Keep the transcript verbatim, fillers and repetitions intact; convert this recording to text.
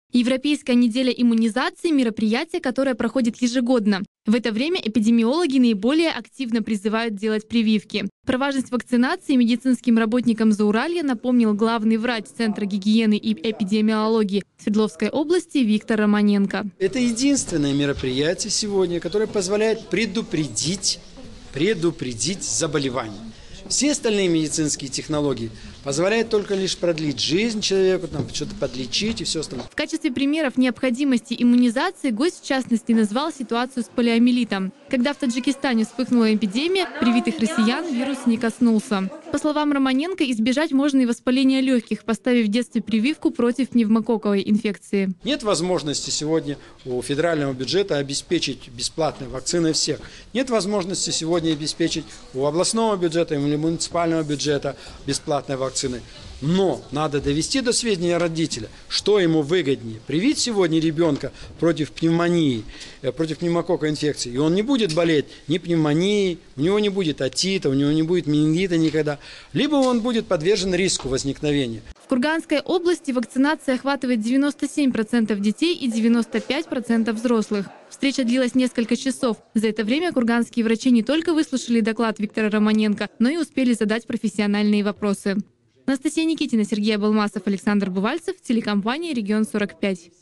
Европейская неделя иммунизации – мероприятие, которое проходит ежегодно. В это время эпидемиологи наиболее активно призывают делать прививки. Про важность вакцинации медицинским работникам Зауралья напомнил главный врач Центра гигиены и эпидемиологии Свердловской области Виктор Романенко. Это единственное мероприятие сегодня, которое позволяет предупредить, предупредить заболевание. Все остальные медицинские технологии позволяют только лишь продлить жизнь человеку, там, что-то подлечить и все остальное. В качестве примеров необходимости иммунизации гость в частности назвал ситуацию с полиомиелитом. Когда в Таджикистане вспыхнула эпидемия, привитых россиян вирус не коснулся. По словам Романенко, избежать можно и воспаления легких, поставив в детстве прививку против пневмококковой инфекции. Нет возможности сегодня у федерального бюджета обеспечить бесплатной вакциной всех. Нет возможности сегодня обеспечить у областного бюджета или муниципального бюджета бесплатной вакцины. Но надо довести до сведения родителя, что ему выгоднее. Привить сегодня ребенка против пневмонии, против пневмококковой инфекции, и он не будет болеть ни пневмонией, у него не будет отита, у него не будет менингита никогда. Либо он будет подвержен риску возникновения. В Курганской области вакцинация охватывает девяносто семь процентов детей и девяносто пять процентов взрослых. Встреча длилась несколько часов. За это время курганские врачи не только выслушали доклад Виктора Романенко, но и успели задать профессиональные вопросы. Анастасия Никитина, Сергей Абалмасов, Александр Бывальцев, телекомпания «Регион сорок пять».